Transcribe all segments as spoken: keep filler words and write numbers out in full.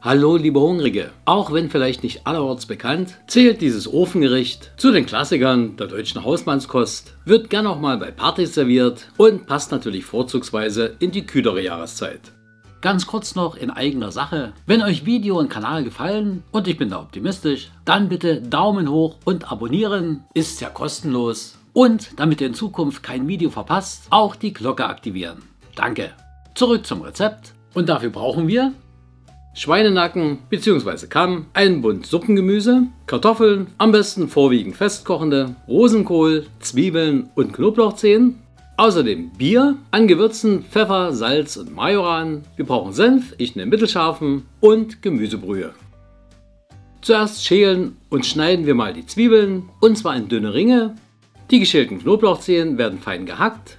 Hallo liebe Hungrige, auch wenn vielleicht nicht allerorts bekannt, zählt dieses Ofengericht zu den Klassikern der deutschen Hausmannskost, wird gern auch mal bei Partys serviert und passt natürlich vorzugsweise in die kühlere Jahreszeit. Ganz kurz noch in eigener Sache, wenn euch Video und Kanal gefallen und ich bin da optimistisch, dann bitte Daumen hoch und abonnieren, ist ja kostenlos. Und damit ihr in Zukunft kein Video verpasst, auch die Glocke aktivieren. Danke. Zurück zum Rezept und dafür brauchen wir Schweinenacken bzw. Kamm, einen Bund Suppengemüse, Kartoffeln, am besten vorwiegend festkochende, Rosenkohl, Zwiebeln und Knoblauchzehen, außerdem Bier, an Gewürzen Pfeffer, Salz und Majoran, wir brauchen Senf, ich nehme mittelscharfen und Gemüsebrühe. Zuerst schälen und schneiden wir mal die Zwiebeln und zwar in dünne Ringe, die geschälten Knoblauchzehen werden fein gehackt.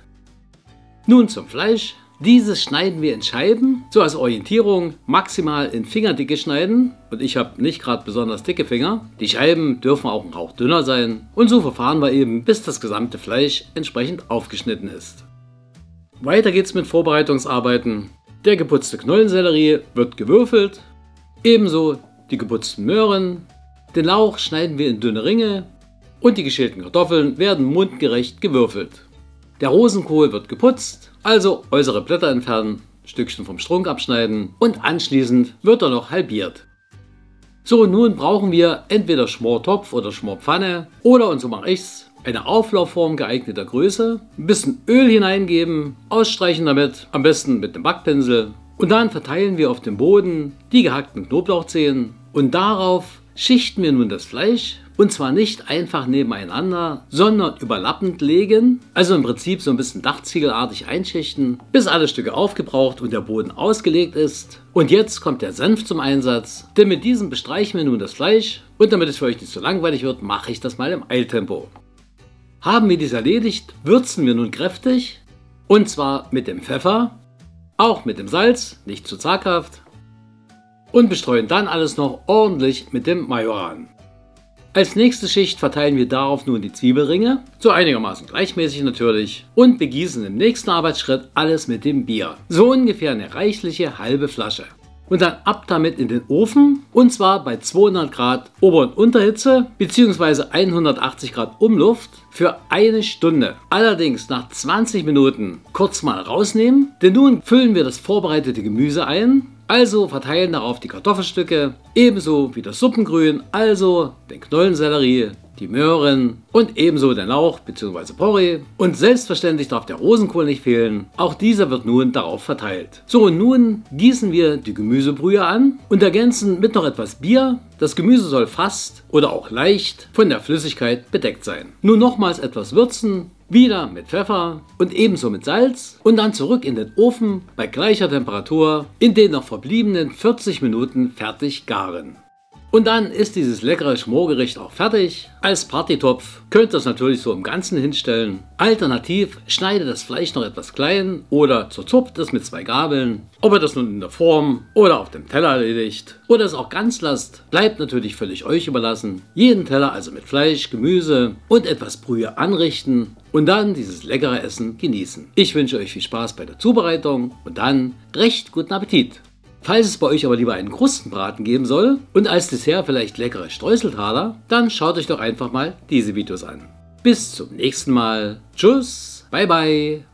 Nun zum Fleisch. Dieses schneiden wir in Scheiben, so als Orientierung maximal in Fingerdicke schneiden und ich habe nicht gerade besonders dicke Finger. Die Scheiben dürfen auch ein Hauch dünner sein und so verfahren wir eben, bis das gesamte Fleisch entsprechend aufgeschnitten ist. Weiter geht's mit Vorbereitungsarbeiten. Der geputzte Knollensellerie wird gewürfelt, ebenso die geputzten Möhren. Den Lauch schneiden wir in dünne Ringe und die geschälten Kartoffeln werden mundgerecht gewürfelt. Der Rosenkohl wird geputzt, also äußere Blätter entfernen, Stückchen vom Strunk abschneiden und anschließend wird er noch halbiert. So, nun brauchen wir entweder Schmortopf oder Schmorpfanne oder, und so mache ich's, eine Auflaufform geeigneter Größe, ein bisschen Öl hineingeben, ausstreichen damit, am besten mit einem Backpinsel und dann verteilen wir auf dem Boden die gehackten Knoblauchzehen und darauf schichten wir nun das Fleisch. Und zwar nicht einfach nebeneinander, sondern überlappend legen, also im Prinzip so ein bisschen dachziegelartig einschichten, bis alle Stücke aufgebraucht und der Boden ausgelegt ist. Und jetzt kommt der Senf zum Einsatz, denn mit diesem bestreichen wir nun das Fleisch und damit es für euch nicht so langweilig wird, mache ich das mal im Eiltempo. Haben wir dies erledigt, würzen wir nun kräftig und zwar mit dem Pfeffer, auch mit dem Salz, nicht zu zaghaft und bestreuen dann alles noch ordentlich mit dem Majoran. Als nächste Schicht verteilen wir darauf nun die Zwiebelringe, so einigermaßen gleichmäßig natürlich, und begießen im nächsten Arbeitsschritt alles mit dem Bier. So ungefähr eine reichliche halbe Flasche. Und dann ab damit in den Ofen, und zwar bei zweihundert Grad Ober- und Unterhitze bzw. hundertachtzig Grad Umluft für eine Stunde. Allerdings nach zwanzig Minuten kurz mal rausnehmen, denn nun füllen wir das vorbereitete Gemüse ein. Also verteilen darauf die Kartoffelstücke, ebenso wie das Suppengrün, also den Knollensellerie, die Möhren und ebenso den Lauch bzw. Porree. Und selbstverständlich darf der Rosenkohl nicht fehlen, auch dieser wird nun darauf verteilt. So, und nun gießen wir die Gemüsebrühe an und ergänzen mit noch etwas Bier. Das Gemüse soll fast oder auch leicht von der Flüssigkeit bedeckt sein. Nun nochmals etwas würzen. Wieder mit Pfeffer und ebenso mit Salz und dann zurück in den Ofen bei gleicher Temperatur in den noch verbliebenen vierzig Minuten fertig garen. Und dann ist dieses leckere Schmorgericht auch fertig. Als Partytopf könnt ihr es natürlich so im Ganzen hinstellen. Alternativ schneidet das Fleisch noch etwas klein oder zerzupft es mit zwei Gabeln. Ob ihr das nun in der Form oder auf dem Teller erledigt oder es auch ganz lasst, bleibt natürlich völlig euch überlassen. Jeden Teller also mit Fleisch, Gemüse und etwas Brühe anrichten und dann dieses leckere Essen genießen. Ich wünsche euch viel Spaß bei der Zubereitung und dann recht guten Appetit. Falls es bei euch aber lieber einen Krustenbraten geben soll und als Dessert vielleicht leckere Streuseltaler, dann schaut euch doch einfach mal diese Videos an. Bis zum nächsten Mal. Tschüss, bye bye.